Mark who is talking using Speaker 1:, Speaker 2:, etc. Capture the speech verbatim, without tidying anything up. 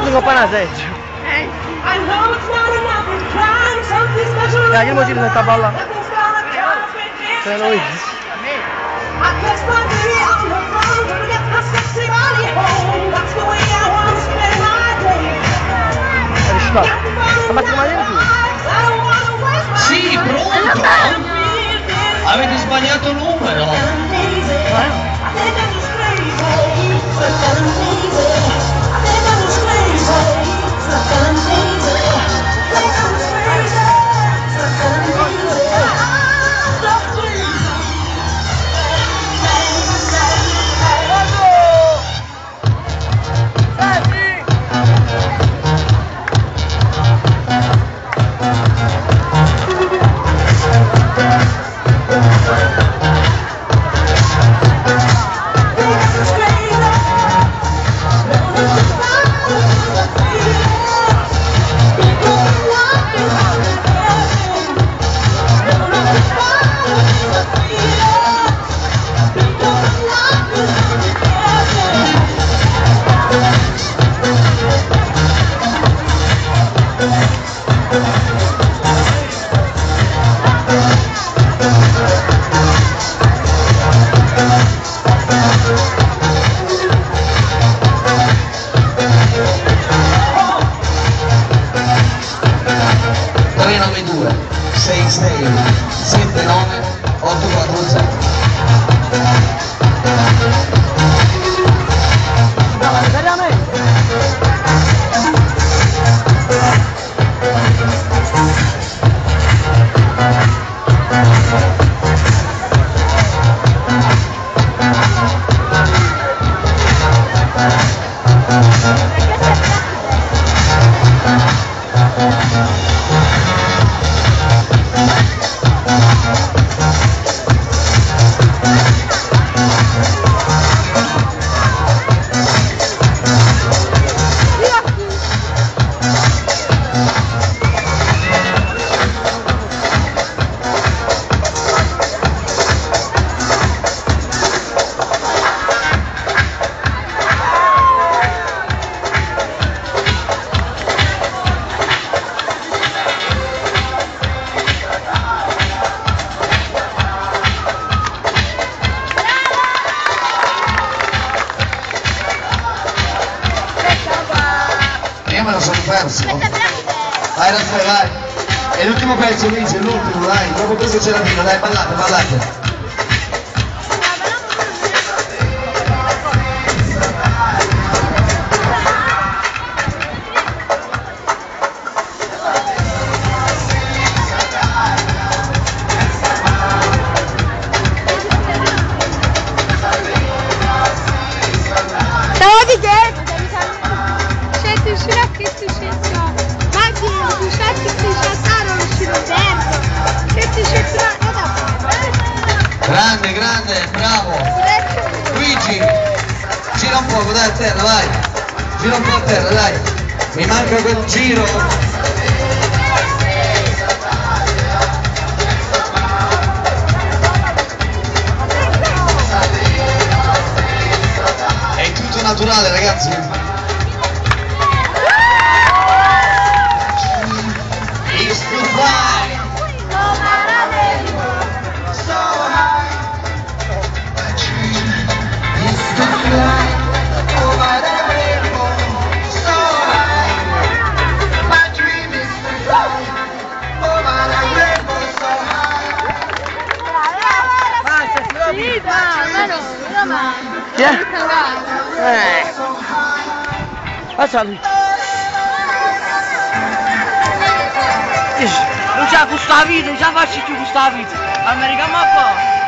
Speaker 1: tengo pana seggio. Dai, che motivo sta balla? Se lo vedi. È riuscito. Sta battendo male tu.
Speaker 2: Sì, pronto. Avete sbagliato numero. tre nove due sei sei sette nove otto quattro zero. Io me lo sono perso. Vai Raffaele, vai. È l'ultimo pezzo, Luigi, è l'ultimo, dai. Dopo questo c'è la fine, dai, ballate, ballate. Grande, grande, bravo. Luigi, gira un poco, dai a terra, vai. Gira un po' a terra, dai. Mi manca quel giro. È tutto naturale, ragazzi.
Speaker 1: Yeah. Eh. Faccia lui. Non c'è questa vita, non c'è faccio più questa vita. America ma fa.